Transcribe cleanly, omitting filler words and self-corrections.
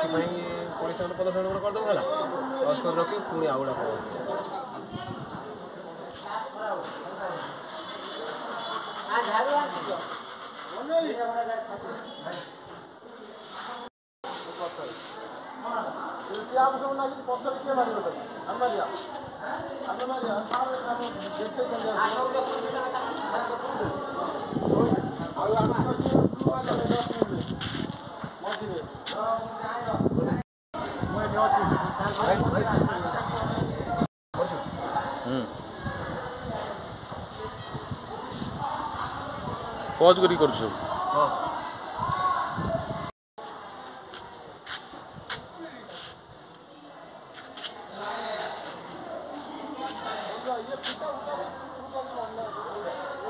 पुणी 15 सेकंड करदेव है पज कर रखी पुणी आउटा पज करी कर